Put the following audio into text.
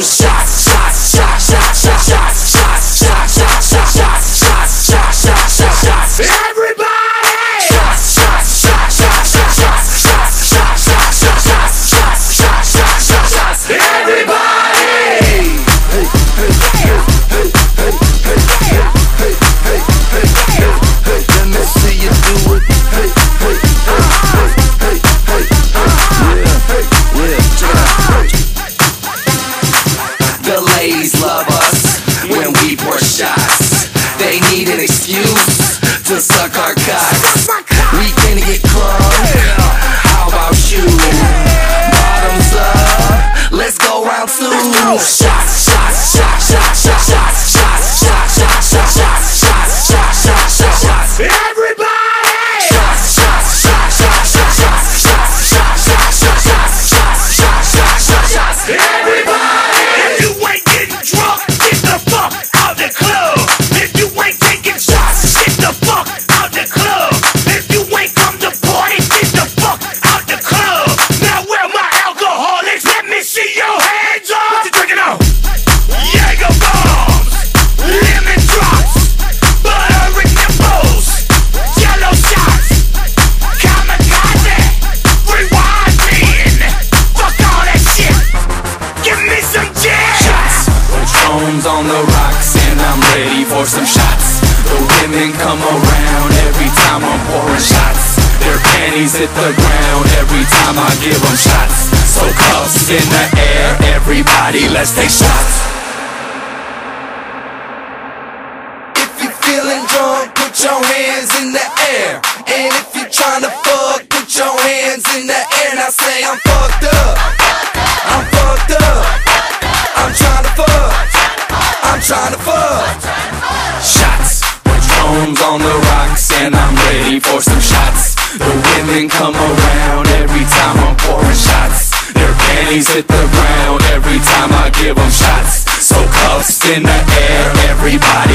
shots, shots, shots, shots, shots, shots, shots, shots, shots, shots, shots, shots, shots, shots, shots, shots. Everybody! Shots, shots, shots, shots, shots, shots, shots, shots, shots, shots, shots, shots, shots, shots, shots, shots. Everybody! Hey, hey, hey, hey, hey, hey, hey, hey, hey, hey, hey, hey. Let me see you do it. Hey, hey, hey, hey, hey, hey, hey, yeah, check it out. The ladies love us when we pour shots. They need an excuse to suck our cocks. We can get crunk. How about you? Bottoms up. Let's go round two. Shots, shots, shots, shots, shots, shots, shots, shots, shots, shots, shots, shots, shots, shots, shots, shots. Everybody! Shots, shots, shots, shots, shots, shots, shots, shots, shots, shots, shots, shots, shots, shots, shots, shots. Everybody! If you ain't getting drunk, get the fuck out the club. If you ain't taking shots, get the fuck out the club. If you ain't come to party, get the fuck out the club. Now where my alcoholics? Let me see your hands up. What you drinking on? Jaeger bombs, lemon drops, butter and nipples, yellow shots, kamikaze, rewind in. Fuck all that shit. Give me some gin. Shots, Patron's on the rocks and I'm ready for some shots. The women come around every time I'm pouring shots. Their panties hit the ground every time I give them shots. So cuffs in the air, everybody let's take shots. If you feeling drunk, put your hands in the air. And if you tryna fuck, put your hands in the air. Now say I'm fucked up, I'm fucked up, I'm tryna fuck, I'm tryna fuck. Shots, Patron's on the rocks and I'm ready for some shots. The women come around every time I'm pouring shots. Their panties hit the ground every time I give them shots. So cuffs in the air, everybody